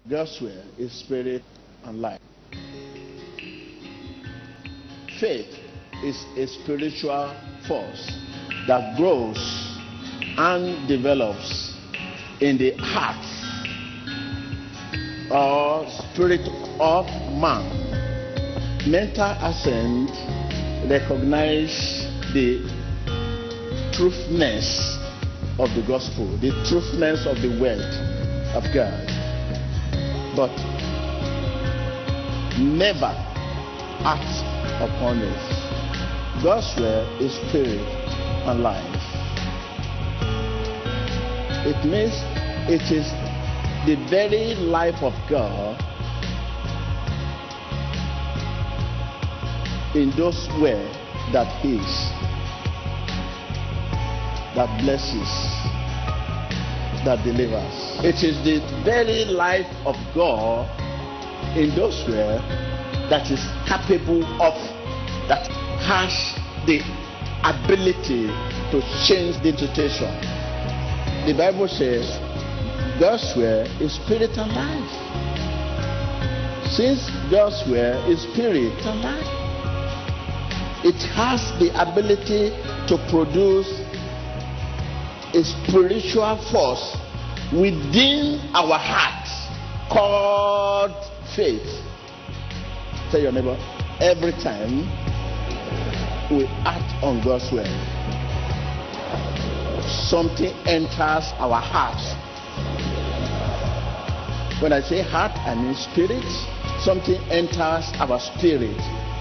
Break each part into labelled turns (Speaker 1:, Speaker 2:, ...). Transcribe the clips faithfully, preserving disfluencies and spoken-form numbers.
Speaker 1: God's word is spirit and life. Faith is a spiritual force that grows and develops in the heart or spirit of man. Mental assent recognize the truthness of the gospel, the truthness of the word of God, but never act upon it. God's word is spirit and life. It means it is the very life of God in those words that heals, that blesses, that delivers. It is the very life of God in those words that is capable of, that has the ability to change the situation. The Bible says God's word is spirit and life. Since God's word is spirit and life, it has the ability to produce a spiritual force within our hearts called faith. Tell your neighbor, every time we act on God's word, something enters our hearts. When I say heart, I mean spirit. Something enters our spirit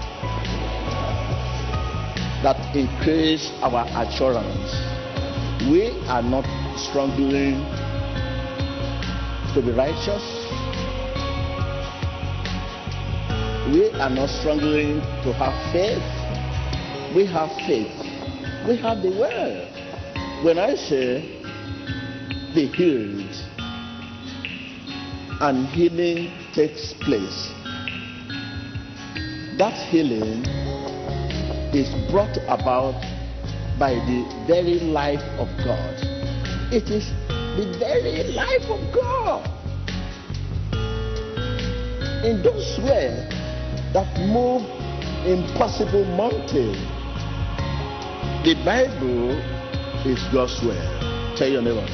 Speaker 1: that increase our assurance. We are not struggling to be righteous. We are not struggling to have faith. We have faith. We have the word. When I say be healed and healing takes place, that healing is brought about by the very life of God. It is the very life of God in those words that move impossible mountain. The Bible is God's word. Tell your neighbor.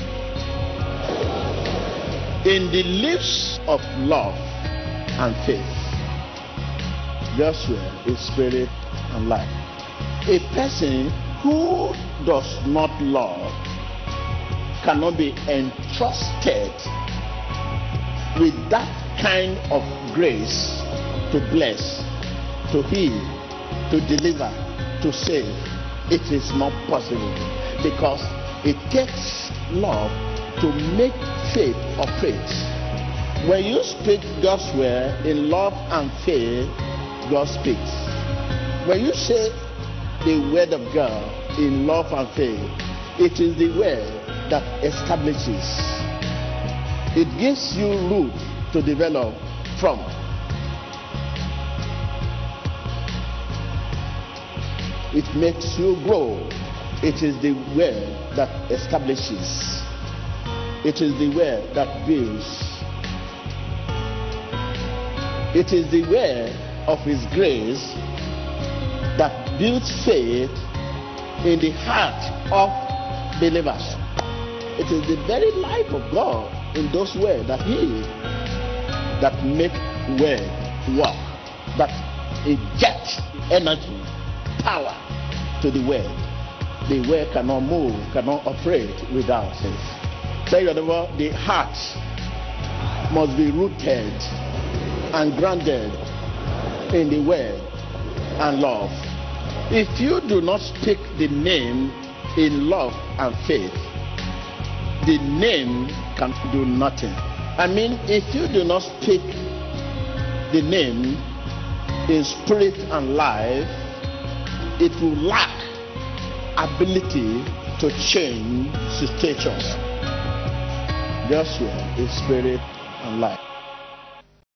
Speaker 1: In the lips of love and faith, God's word is spirit and life. A person who does not love cannot be entrusted with that kind of grace to bless, to heal, to deliver, to save. It is not possible, because it takes love to make faith operate. When you speak God's word in love and faith, God speaks. When you say the word of God in love and faith, it is the word that establishes. It gives you root to develop from. It makes you grow. It is the word that establishes. It is the word that builds. It is the word of His grace that builds faith in the heart of believers. It is the very life of God in those words that He that make word work, that inject energy, power to the word. The word cannot move, cannot operate without faith. Tell your neighbor, the heart must be rooted and grounded in the word and love. If you do not speak the name in love and faith, the name can do nothing. I mean, if you do not speak the name in spirit and life, it will lack ability to change situations. God's word is spirit and life.